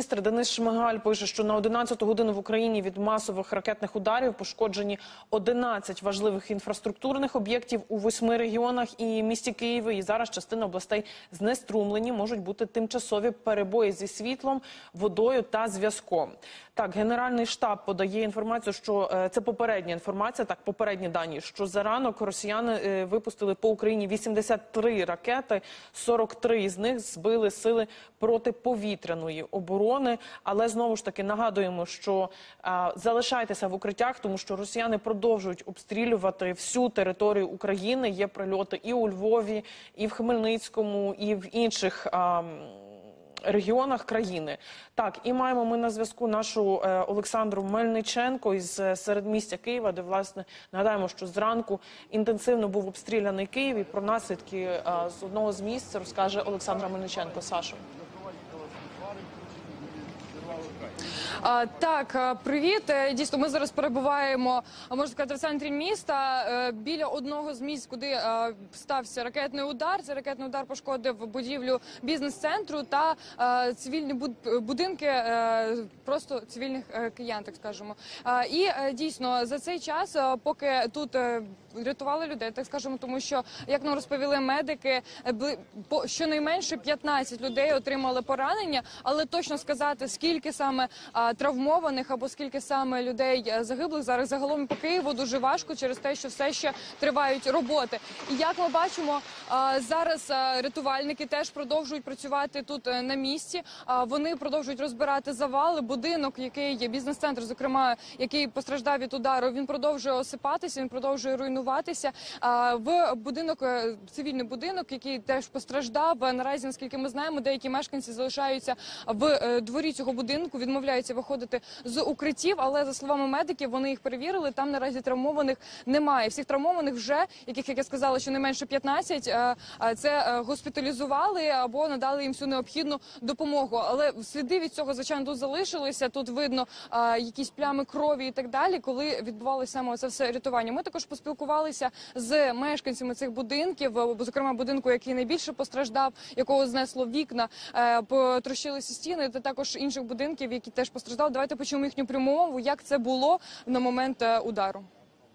Прем'єр-міністр Денис Шмигаль пише, що на 11-ту годину в Україні від масових ракетних ударів пошкоджені 11 важливих інфраструктурних об'єктів у 8 регіонах і місті Києві. І зараз частина областей знеструмлені, можуть бути тимчасові перебої зі світлом, водою та зв'язком. Так, Генеральний штаб подає інформацію, що це попередня інформація, так, попередні дані, що за ранок росіяни випустили по Україні 83 ракети, 43 з них збили сили протиповітряної оборони. Але знову ж таки нагадуємо, що залишайтеся в укриттях, тому що росіяни продовжують обстрілювати всю територію України. Є прильоти і у Львові, і в Хмельницькому, і в інших регіонах країни. Так, і маємо ми на зв'язку нашу Олександру Мельниченко із середмістя Києва, де, власне, нагадаємо, що зранку інтенсивно був обстріляний Київ, і про наслідки з одного з місць розкаже Олександра Мельниченко. Сашо. Так, привіт. Дійсно, ми зараз перебуваємо, можна сказати, в центрі міста, біля одного з місць, куди стався ракетний удар. Цей ракетний удар пошкодив будівлю бізнес-центру та цивільні будинки, просто цивільних киян, так скажемо. І дійсно, за цей час, поки тут рятували людей, так скажемо, тому що, як нам розповіли медики, щонайменше 15 людей отримали поранення, але точно сказати, скільки саме травмованих або скільки саме людей загиблих зараз загалом по Києву дуже важко через те, що все ще тривають роботи. І як ми бачимо, зараз рятувальники теж продовжують працювати тут на місці. Вони продовжують розбирати завали. Будинок, який є бізнес-центр, зокрема, який постраждав від удару, він продовжує осипатися, він продовжує руйнуватися. В будинок, цивільний будинок, який теж постраждав, наразі, наскільки ми знаємо, деякі мешканці залишаються в дворі цього будинку, відмовляються виходити з укриттів, але, за словами медиків, вони їх перевірили, там наразі травмованих немає. Всіх травмованих вже, яких, як я сказала, щонайменше 15, це госпіталізували або надали їм всю необхідну допомогу. Але сліди від цього, звичайно, тут залишилися, тут видно якісь плями крові і так далі, коли відбувалося саме це все рятування. Ми також поспілкувалися з мешканцями цих будинків, зокрема будинку, який найбільше постраждав, якого знесло вікна, потрощилися стіни, та також інших будинків, які теж постраждали. Давайте почуємо їхню пряму мову, як це було на момент удару.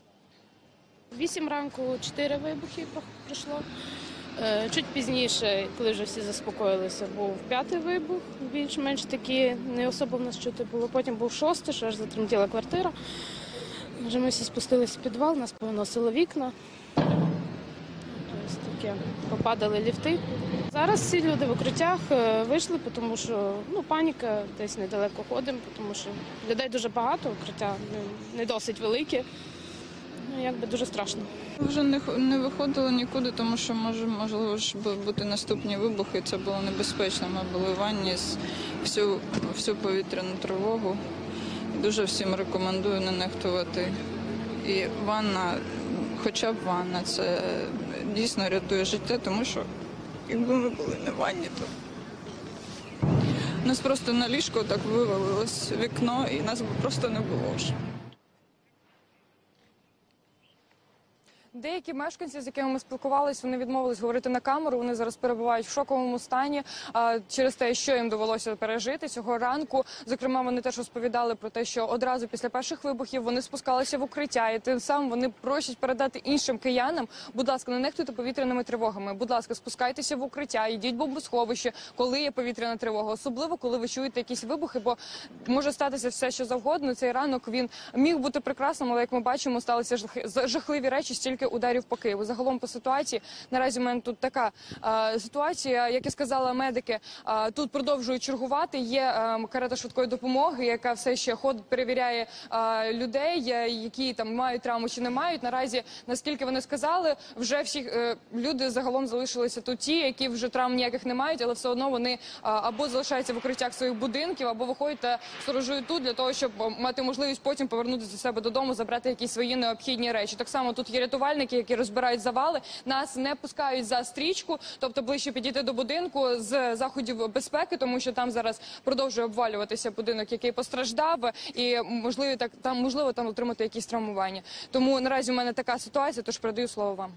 8 ранку 4 вибухи пройшло. Чуть пізніше, коли вже всі заспокоїлися, був 5-й вибух, більш-менш такі, не особо в нас чути було. Потім був 6-й, що аж затремтіла квартира. Вже ми всі спустилися в підвал, нас повиносило вікна. Ось таке, попадали ліфти. Зараз всі люди в укриттях вийшли, тому що паніка, десь недалеко ходимо, тому що людей дуже багато, укриття не досить велике. Якби дуже страшно. Вже не виходили нікуди, тому що можливо ж бути наступні вибухи. Це було небезпечно. Ми були в ванні всю повітряну тривогу. Дуже всім рекомендую не нехтувати. І ванна, хоча б ванна, це дійсно рятує життя, тому що якби ми були не в ванні, то нас просто на ліжко так вивалилось вікно і нас би просто не було вже. Деякі мешканці, з якими ми спілкувалися, вони відмовились говорити на камеру, вони зараз перебувають в шоковому стані через те, що їм довелося пережити цього ранку. Зокрема, вони теж розповідали про те, що одразу після перших вибухів вони спускалися в укриття, і тим самим вони просять передати іншим киянам: будь ласка, не нехтуйте повітряними тривогами, будь ласка, спускайтеся в укриття, йдіть в бомбосховище, коли є повітряна тривога, особливо коли ви чуєте якісь вибухи, бо може статися все, що завгодно. Цей ранок він міг бути прекрасним, але, як ми бачимо, сталися жахливі речі, стільки ударів по Києву. Загалом по ситуації, наразі в мене тут така ситуація, як і сказали медики, тут продовжують чергувати, є карета швидкої допомоги, яка все ще ходить, перевіряє людей, які там мають травму чи не мають. Наразі, наскільки вони сказали, вже всі люди загалом залишилися тут ті, які вже травм ніяких не мають, але все одно вони або залишаються в укриттях своїх будинків, або виходять та сторожують тут для того, щоб мати можливість потім повернутися до себе додому, забрати якісь свої необхідні речі. Так само тут є рятувальники, які розбирають завали, нас не пускають за стрічку, тобто ближче підійти до будинку з заходів безпеки, тому що там зараз продовжує обвалюватися будинок, який постраждав, і можливо там отримати якісь травмування. Тому наразі у мене така ситуація, тож передаю слово вам.